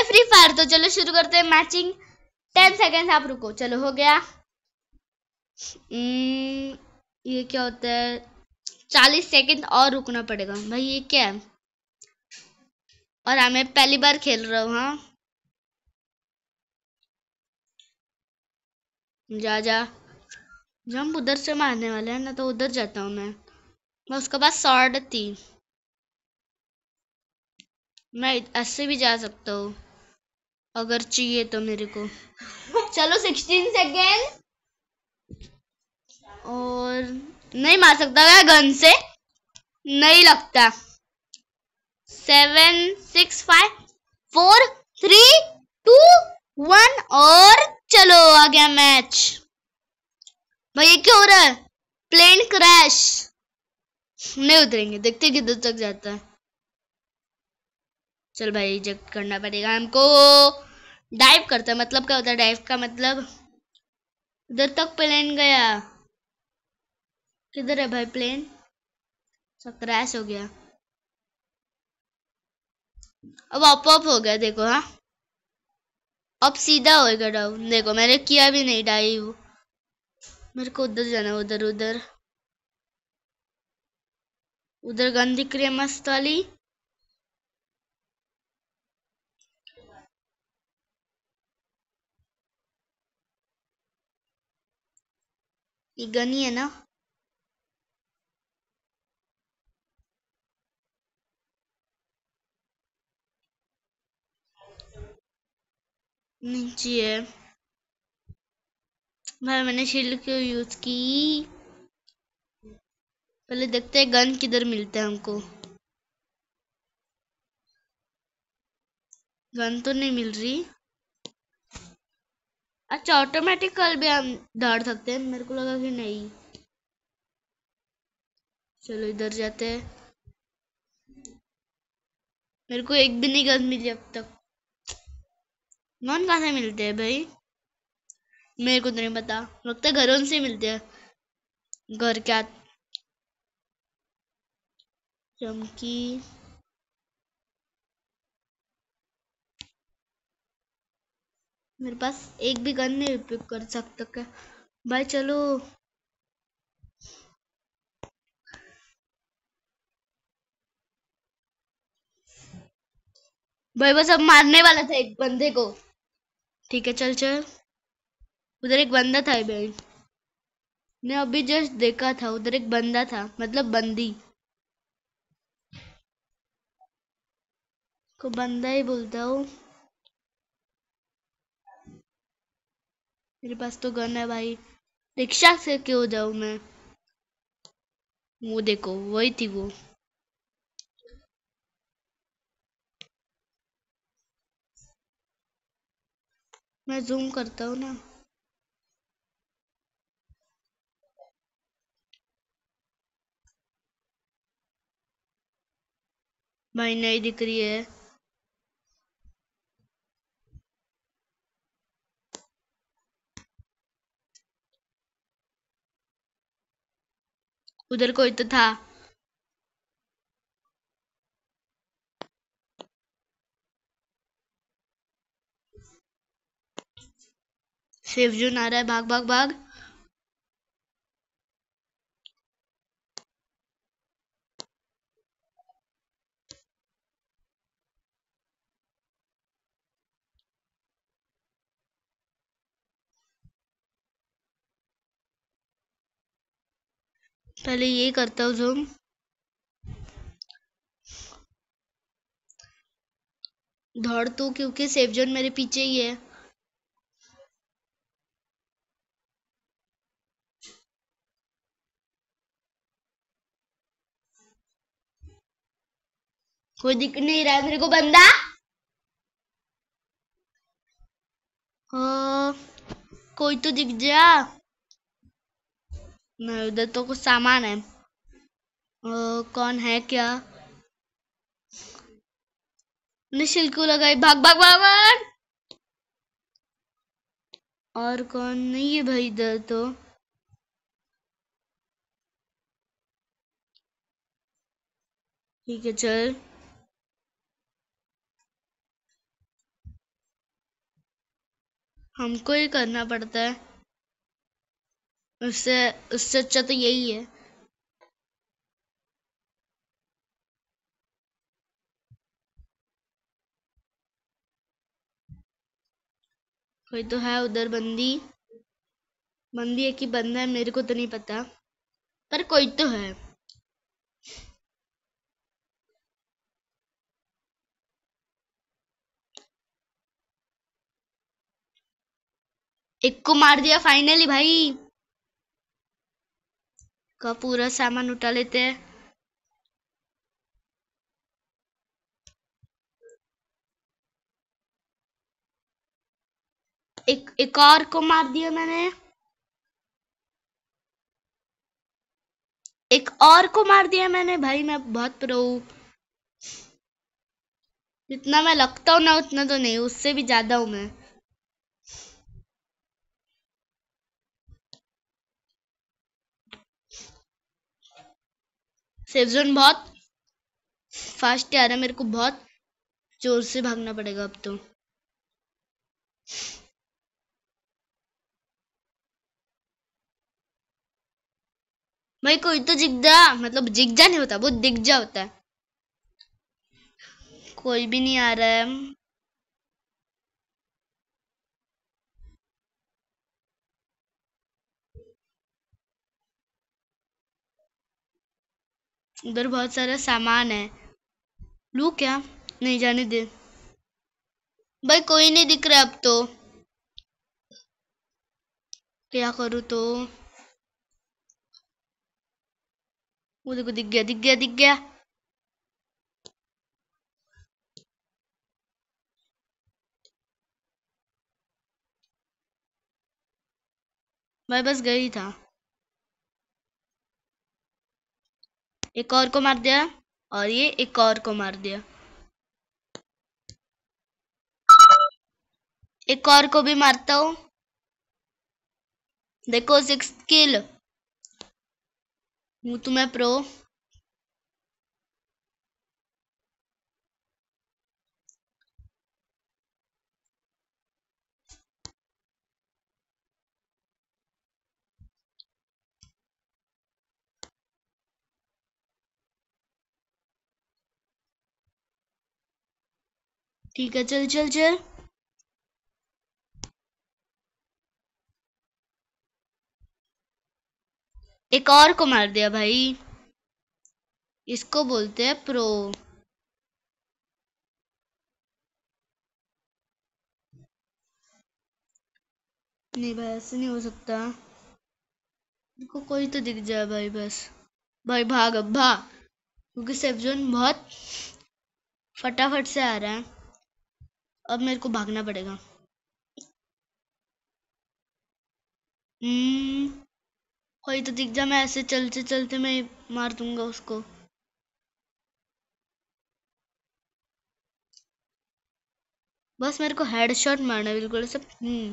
है free fire. तो चलो शुरू करते हैं मैचिंग। 10 सेकेंड आप रुको। चलो हो गया। ये क्या होता है? 40 सेकेंड और रुकना पड़ेगा भाई। ये क्या है? और मैं पहली बार खेल रहा हूँ। हाँ जा जा। जंप उधर से मारने वाले हैं ना, तो उधर जाता हूँ मैं उसके पास शॉर्ट थी। मैं ऐसे भी जा सकता हूँ अगर चाहिए तो मेरे को। चलो 16 सेकेंड। और नहीं मार सकता क्या गन से? नहीं लगता। 7 6 5 4 3 2 1 और चलो आ गया मैच। भाई ये क्या हो रहा है? Plane crash. नहीं उतरेंगे, देखते किधर तक जाता है। चल भाई रिजेक्ट करना पड़ेगा हमको। डाइव करता है मतलब क्या होता है? डाइव का मतलब उधर तक प्लेन गया। किधर है भाई प्लेन? सब क्रैश हो गया। अब अप अप हो गया देखो। हाँ अब सीधा होएगा डाउन। देखो मैंने किया भी नहीं डाइव। मेरे को उधर जाना। उधर उधर उधर गन दिख रही है मस्त वाली। ये गन ही है ना? नीचे है भाई। मैंने शील्ड क्यों यूज की? पहले देखते हैं गन किधर मिलता है हमको। गन तो नहीं मिल रही। अच्छा ऑटोमेटिकल भी हम दौड़ सकते हैं? मेरे को लगा कि नहीं। चलो इधर जाते हैं। मेरे को एक भी नहीं गन मिली अब तक। गन कहाँ से मिलते हैं भाई? मेरे को तो नहीं पता। लगता है घरों से मिलते हैं। घर क्या? चमकी। मेरे पास एक भी गन नहीं उपयोग कर सकता क्या भाई? चलो भाई बस अब मारने वाला था एक बंदे को। ठीक है चल चल। उधर एक बंदा था भाई। मैं अभी जस्ट देखा था उधर एक बंदा था, मतलब बंदी को बंदा ही बोलता हूँ। मेरे पास तो गन है भाई। रिक्शा से क्यों जाऊं मैं? वो देखो वही थी वो। मैं जूम करता हूँ ना। भाई नहीं दिख रही है। उधर कोई तो था। सेफ जोन आ रहा है। भाग भाग भाग। पहले ये करता हूँ जूम। दौड़ तो क्योंकि सेफ जोन मेरे पीछे ही है। कोई दिख नहीं रहा है मेरे को बंदा। हाँ, कोई तो दिख जा। नहीं उधर तो कुछ सामान है। कौन है क्या? निशुल्क को लगाई। भाग भाग भाग भाग। और कौन नहीं है भाई इधर तो? ठीक है चल। हमको ही करना पड़ता है, उससे उससे अच्छा तो यही है। कोई तो है उधर, बंदी है कि बंदा है मेरे को तो नहीं पता, पर कोई तो है। एक को मार दिया फाइनली भाई, का पूरा सामान उठा लेते हैं। एक और को मार दिया मैंने, एक और को मार दिया मैंने भाई, मैं बहुत प्रो हूँ। जितना मैं लगता हूँ ना उतना तो नहीं, उससे भी ज्यादा हूँ मैं। सेफ जोन बहुत फास्ट आ रहा है, मेरे को बहुत जोर से भागना पड़ेगा अब तो। भाई कोई तो जिग जा, मतलब जिग जा नहीं होता, वो दिख जा होता है। कोई भी नहीं आ रहा है। उधर बहुत सारा सामान है, लू क्या? नहीं, जाने दे भाई, कोई नहीं दिख रहा अब तो, क्या करूँ तो? वो देखो, दिख गया दिख गया दिख गया। भाई बस गई था, एक और को मार दिया, और ये एक और को मार दिया, एक और को भी मारता हूँ। देखो 6 किल, हूँ तुम्हें प्रो। ठीक है, चल चल चल। एक और को मार दिया भाई, इसको बोलते हैं प्रो। नहीं भाई, ऐसे नहीं हो सकता, देखो कोई तो दिख जाए भाई बस। भाई भाग अब भाग, क्योंकि सेफ जोन बहुत फटाफट से आ रहा है, अब मेरे को भागना पड़ेगा। कोई तो दिख जा, मैं ऐसे चलते चलते मैं मार दूंगा उसको। बस मेरे को हेडशॉट मारना है बिल्कुल सब।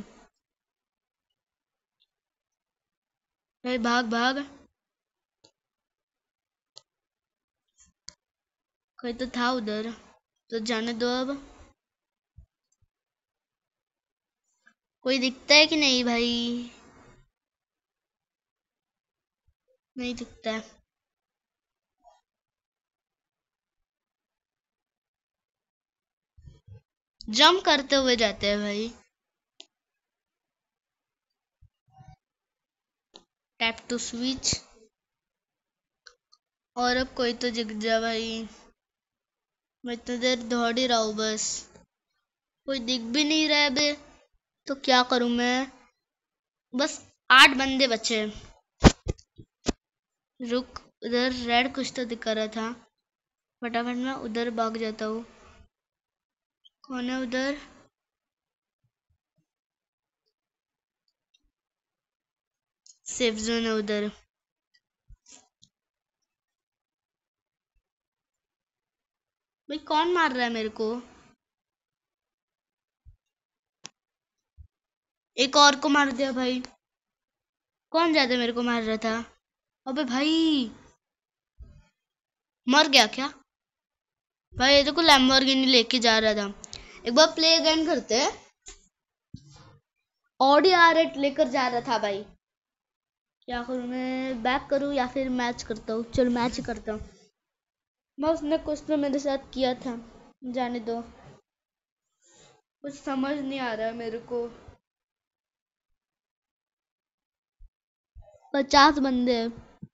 भाई भाग भाग, कोई तो था उधर, तो जाने दो अब। कोई दिखता है कि नहीं भाई? नहीं दिखता है। जंप करते हुए जाते हैं भाई, टैप टू स्विच। और अब कोई तो दिख जा भाई, मैं इतनी देर दौड़ ही रहा हूँ बस, कोई दिख भी नहीं रहा है बे, तो क्या करूं मैं? बस 8 बंदे बचे। रुक, उधर रेड कुछ तो दिख रहा था, फटाफट मैं उधर भाग जाता हूँ। कौन है उधर? सेफ जोन है उधर। भाई कौन मार रहा है मेरे को? एक और को मार दिया भाई। कौन ज्यादा मेरे को मार रहा था? अबे भाई, मर गया क्या? भाई ये तो कोई लैम्बोर्गिनी लेके जा रहा था। एक बार प्ले अगेन करते हैं। ऑडी R8 लेकर जा रहा था भाई। क्या करूँ मैं, बैक करूँ या फिर मैच करता हूँ? चलो मैच ही करता हूँ। मैं उसने कुछ तो मेरे साथ किया था, जाने दो, कुछ समझ नहीं आ रहा मेरे को। 50 बंदे हैं।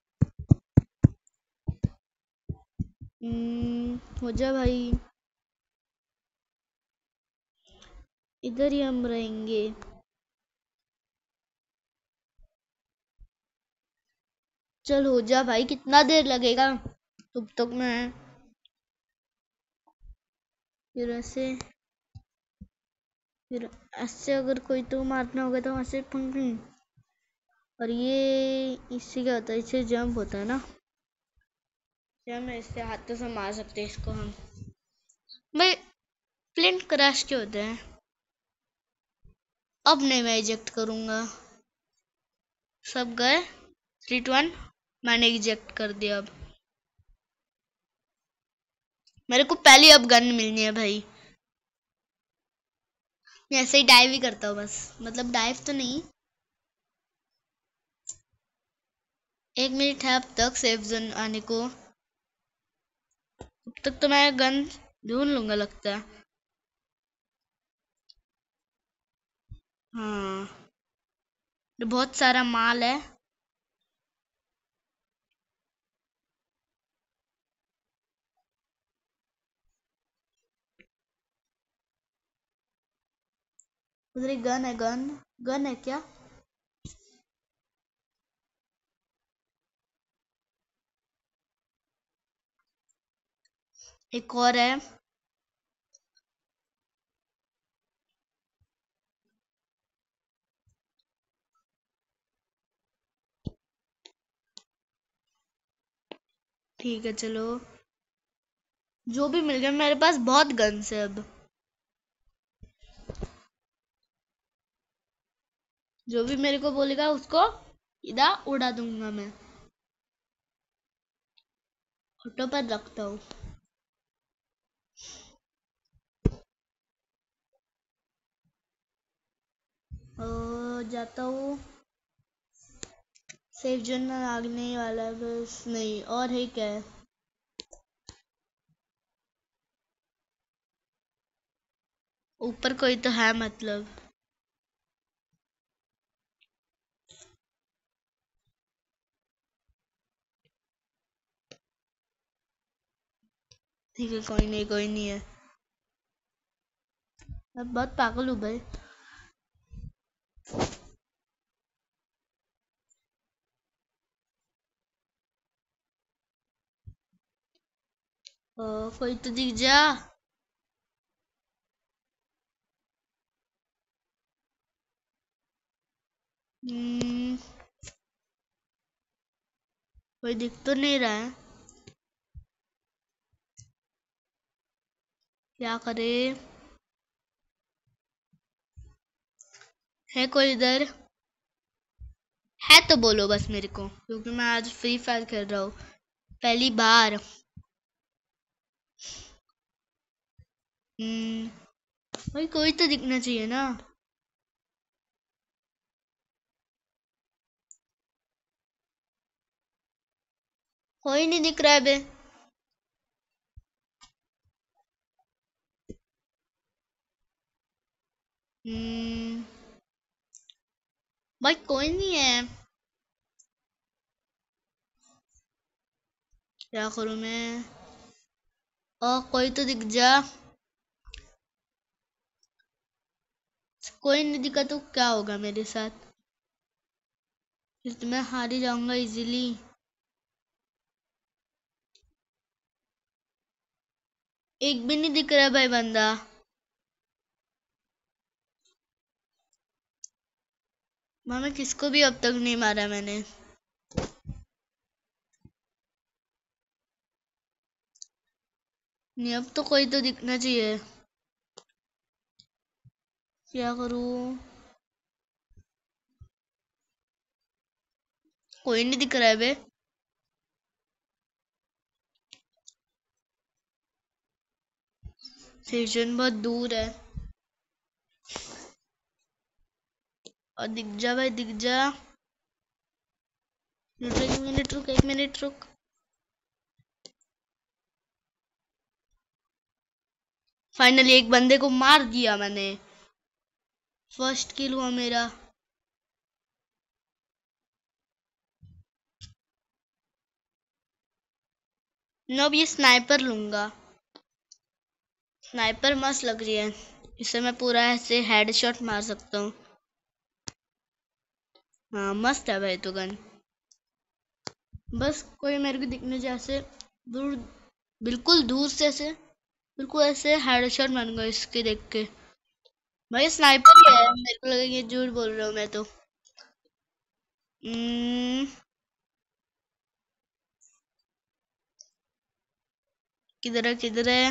हो जा भाई, इधर ही हम रहेंगे। चल हो जा भाई, कितना देर लगेगा? तब तक मैं फिर ऐसे, फिर ऐसे अगर कोई तो मारना होगा तो ऐसे पंग। और ये इससे क्या होता है, इससे जंप होता है ना, क्या मैं इससे हाथों से मार सकते हैं इसको हम भाई। प्लेन क्रैश क्यों होते हैं? अब नहीं, मैं इजेक्ट करूंगा। सब गए, 3 2 1, मैंने इजेक्ट कर दिया। अब मेरे को पहले अब गन मिलनी है भाई। मैं ऐसे ही डाइव ही करता हूँ बस, मतलब डाइव तो नहीं। 1 मिनट है अब तक सेफ जोन आने को, अब तक तो मैं गन ढूंढ लूंगा लगता है। हाँ, तो बहुत सारा माल है। उधर एक गन है, गन गन है क्या? एक और है। ठीक है चलो, जो भी मिल गया, मेरे पास बहुत गन्स है अब। जो भी मेरे को बोलेगा उसको इधर उड़ा दूंगा मैं। ऑटो पर रखता हूँ। जाता हूँ, सेफ जोन में आगने वाला है बस। नहीं और है क्या है? ऊपर कोई तो है मतलब। ठीक है, कोई नहीं, कोई नहीं है। मैं बहुत पागल हूँ भाई। कोई तो दिख जा। हम्म, कोई दिख तो नहीं रहा है, क्या करे? है कोई इधर? है तो बोलो बस मेरे को, क्योंकि मैं आज फ्री फायर खेल रहा हूँ पहली बार। भाई कोई तो दिखना चाहिए ना। कोई नहीं दिख रहा है बे। हम्म, भाई कोई नहीं है, क्या करूँ मैं? कोई तो दिख जा। कोई नहीं दिखा तो क्या होगा मेरे साथ? फिर तो मैं हार ही जाऊंगा इजीली। एक भी नहीं दिख रहा भाई बंदा। मैं किसको भी अब तक नहीं मारा मैंने। नहीं, अब तो कोई तो दिखना चाहिए, क्या करूँ? कोई नहीं दिख रहा है बे। स्टेशन बहुत दूर है। और दिख जा भाई, दिख जा। एक मिनट रुक, एक मिनट रुक। फाइनली एक बंदे को मार दिया मैंने। फर्स्ट किल हुआ मेरा। अब ये स्नाइपर लूंगा। स्नाइपर मस्त लग रही है, इससे मैं पूरा ऐसे हेडशॉट मार सकता हूँ। हाँ मस्त है भाई तो गन। बस कोई मेरे को दिखने जैसे दूर, बिल्कुल दूर से ऐसे, बिल्कुल ऐसे हेडशॉट मारूंगा इसके देख के। भाई स्नाइपर ही है, मेरे को लगा ये झूठ बोल रहा हूँ मैं तो। किधर है, किधर है?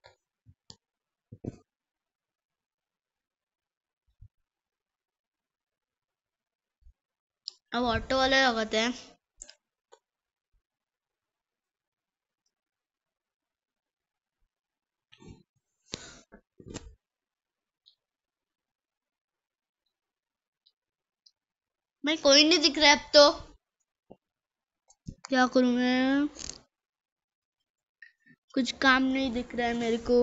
अब ऑटो वाले लगाते हैं। भाई कोई नहीं दिख रहा है अब तो। क्या करूं मैं? कुछ काम नहीं दिख रहा है मेरे को।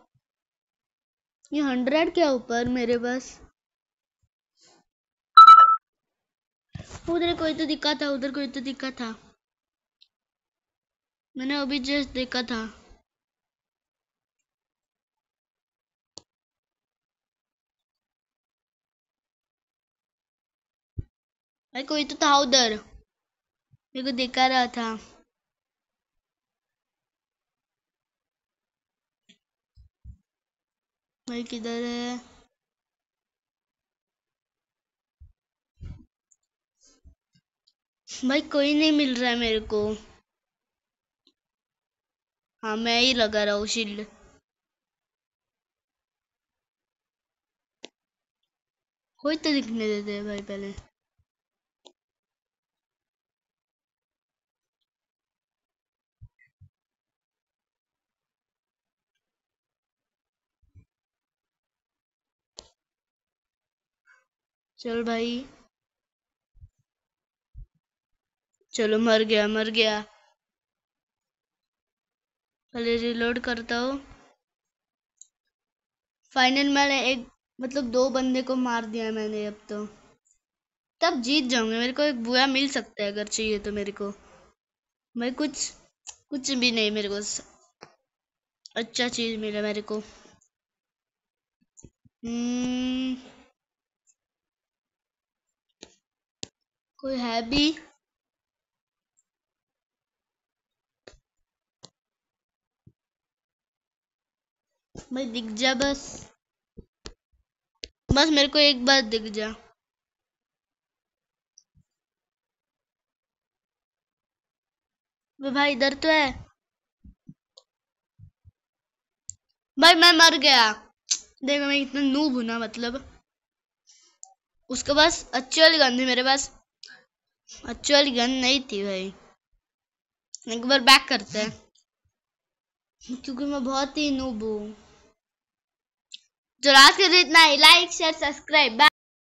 ये 100 क्या ऊपर मेरे बस। उधर कोई तो दिखा था, उधर कोई तो दिखा था, मैंने अभी जस्ट देखा था। भाई कोई तो था उधर, मेरे को दिखा रहा था। भाई किधर है? भाई कोई नहीं मिल रहा है मेरे को। हाँ मैं ही लगा रहा हूँ शील्ड। कोई तो दिखने देते हैं भाई पहले। चल भाई, चलो मर गया, मर गया। पहले रिलोड करता हूँ। फाइनल मैंने एक मतलब 2 बंदे को मार दिया मैंने अब तो। तब जीत जाऊंगे, मेरे को एक बुआ मिल सकता है अगर चाहिए तो मेरे को। मैं कुछ भी नहीं, मेरे को अच्छा चीज मिला मेरे को। कोई है भी? भाई दिख जा बस, बस मेरे को एक बार दिख जा। भाई इधर तो है। भाई मैं मर गया। देखो मैं इतना नूब हूं ना, मतलब उसके पास अच्छी वाली गन थी, मेरे पास अच्छी वाली गन नहीं थी भाई। एक बार बैक करते हैं, क्योंकि मैं बहुत ही नूब हूँ। जो आज के लिए इतना ही, लाइक शेयर सब्सक्राइब।